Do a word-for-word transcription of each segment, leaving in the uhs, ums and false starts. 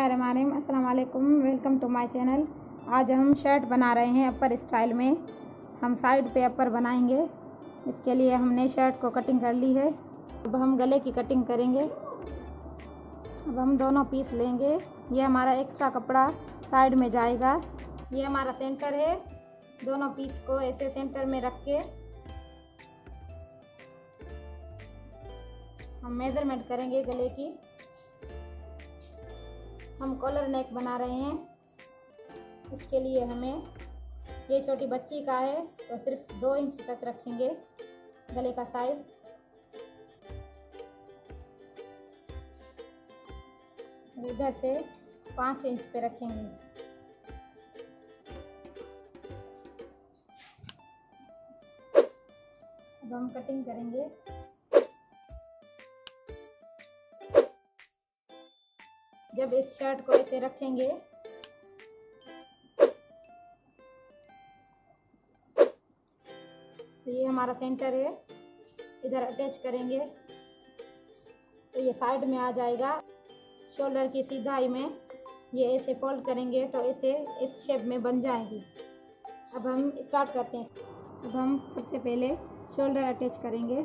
बिस्मिल्लाहिर्रहमानिर्रहीम। अस्सलाम वालेकुम, वेलकम टू माय चैनल। आज हम शर्ट बना रहे हैं अपर स्टाइल में। हम साइड पे अपर बनाएंगे। इसके लिए हमने शर्ट को कटिंग कर ली है। अब हम गले की कटिंग करेंगे। अब हम दोनों पीस लेंगे। ये हमारा एक्स्ट्रा कपड़ा साइड में जाएगा। ये हमारा सेंटर है। दोनों पीस को ऐसे सेंटर में रख के हम मेजरमेंट करेंगे गले की। हम कॉलर नेक बना रहे हैं। इसके लिए हमें, ये छोटी बच्ची का है तो सिर्फ दो इंच तक रखेंगे गले का साइज। इधर से पाँच इंच पे रखेंगे। अब हम कटिंग करेंगे। जब इस शर्ट को ऐसे रखेंगे तो ये हमारा सेंटर है। इधर अटैच करेंगे तो ये साइड में आ जाएगा। शोल्डर की सीधाई में ये ऐसे फोल्ड करेंगे तो ऐसे इस शेप में बन जाएगी। अब हम स्टार्ट करते हैं। अब हम सबसे पहले शोल्डर अटैच करेंगे।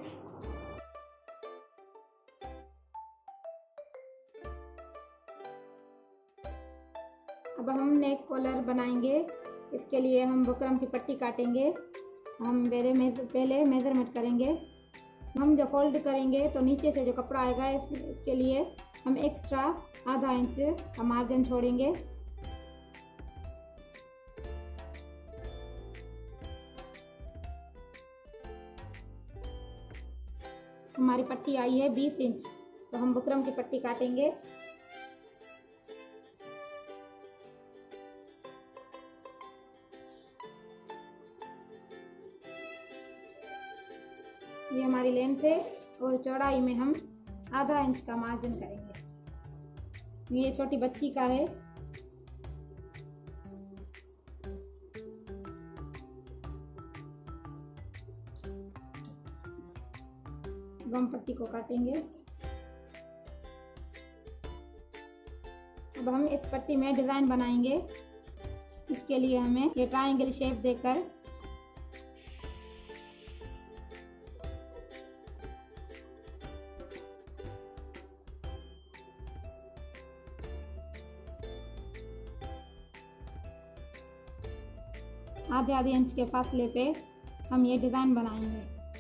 अब हम नेक कॉलर बनाएंगे। इसके लिए हम बुकरम की पट्टी काटेंगे। हम पहले मेज पहले मेज़रमेंट करेंगे। हम जब फोल्ड करेंगे तो नीचे से जो कपड़ा आएगा इस, इसके लिए हम एक्स्ट्रा आधा इंच का मार्जिन छोड़ेंगे। हमारी पट्टी आई है बीस इंच, तो हम बुकरम की पट्टी काटेंगे। ये हमारी लेंथ है और चौड़ाई में हम आधा इंच का मार्जिन करेंगे। ये छोटी बच्ची का है। अब हम पट्टी को काटेंगे। अब हम इस पट्टी में डिज़ाइन बनाएंगे। इसके लिए हमें ये ट्रायंगल शेप देकर आधे आधे इंच के फासले पे हम ये डिज़ाइन बनाएंगे।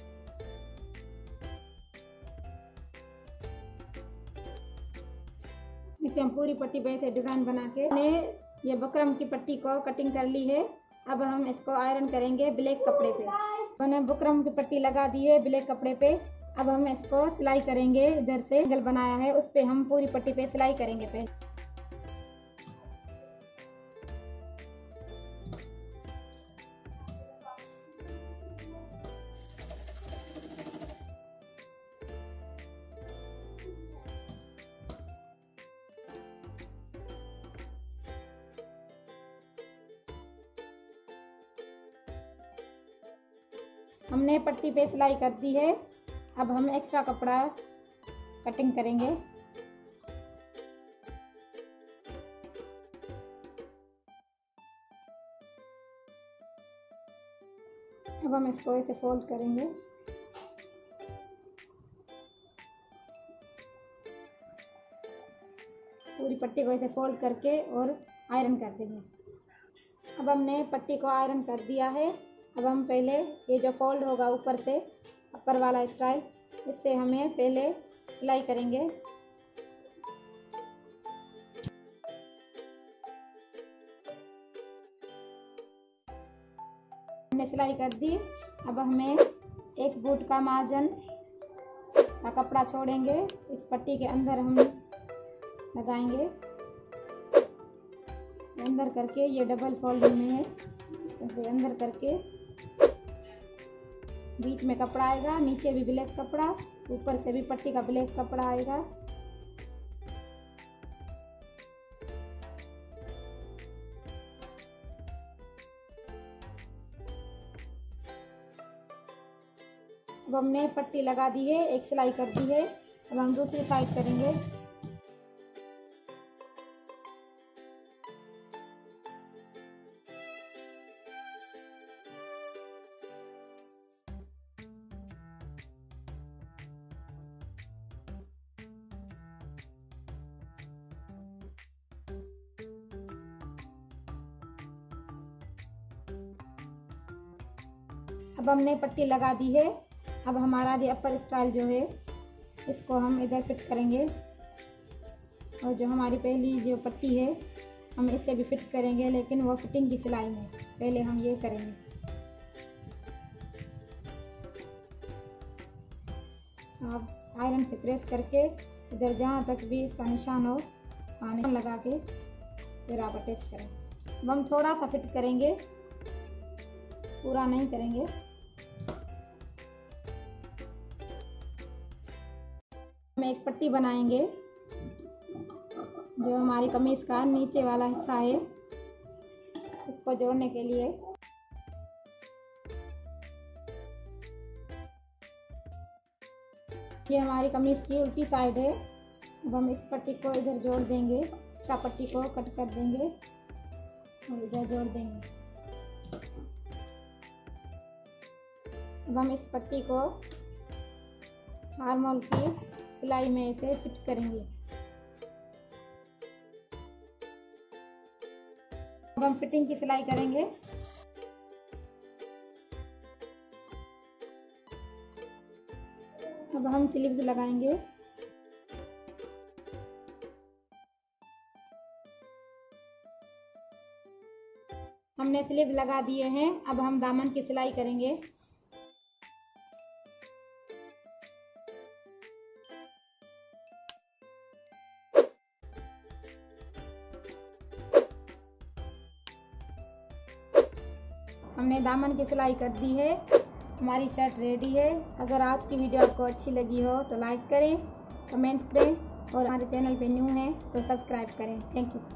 इसे हम पूरी पट्टी पे ऐसे डिज़ाइन बना के ने ये बुकरम की पट्टी को कटिंग कर ली है। अब हम इसको आयरन करेंगे ब्लैक कपड़े पे। मैंने बुकरम की पट्टी लगा दी है ब्लैक कपड़े पे। अब हम इसको सिलाई करेंगे। इधर से एंगल बनाया है उस पे हम पूरी पट्टी पे सिलाई करेंगे पहले। हमने पट्टी पे सिलाई कर दी है। अब हम एक्स्ट्रा कपड़ा कटिंग करेंगे। अब हम इसको ऐसे फोल्ड करेंगे। पूरी पट्टी को ऐसे फोल्ड करके और आयरन कर देंगे। अब हमने पट्टी को आयरन कर दिया है। अब हम पहले ये जो फोल्ड होगा ऊपर से अपर वाला स्टाइल, इससे हमें पहले सिलाई करेंगे। हमने सिलाई कर दी। अब हमें एक बूट का मार्जिन का कपड़ा छोड़ेंगे। इस पट्टी के अंदर हम लगाएंगे। अंदर करके ये डबल फोल्डिंग में है, ऐसे अंदर करके बीच में कपड़ा आएगा। नीचे भी ब्लैक कपड़ा, ऊपर से भी पट्टी का ब्लैक कपड़ा आएगा। अब हमने पट्टी लगा दी है, एक सिलाई कर दी है। अब हम दूसरी साइड करेंगे। अब हमने पट्टी लगा दी है। अब हमारा ये अपर स्टाइल जो है इसको हम इधर फिट करेंगे, और जो हमारी पहली जो पट्टी है हम इसे भी फिट करेंगे, लेकिन वो फिटिंग की सिलाई में पहले हम ये करेंगे। आप आयरन से प्रेस करके इधर जहाँ तक भी इसका निशान हो पानी लगा के फिर आप अटैच करें। अब हम थोड़ा सा फिट करेंगे, पूरा नहीं करेंगे। हम एक पट्टी बनाएंगे जो हमारी कमीज का नीचे वाला हिस्सा है, इसको जोड़ने के लिए। ये हमारी कमीज की उल्टी साइड है। अब हम इस पट्टी को इधर जोड़ देंगे, अच्छा पट्टी को कट कर देंगे और इधर जोड़ देंगे। अब हम इस पट्टी को आर्महोल की सिलाई में इसे फिट करेंगे। अब हम फिटिंग की सिलाई करेंगे। अब हम स्लीव्स लगाएंगे। हमने स्लीव्स लगा दिए हैं। अब हम दामन की सिलाई करेंगे। हमने दामन की सिलाई कर दी है। हमारी शर्ट रेडी है। अगर आज की वीडियो आपको अच्छी लगी हो तो लाइक करें, कमेंट्स दें, और हमारे चैनल पे न्यू हैं तो सब्सक्राइब करें। Thank you.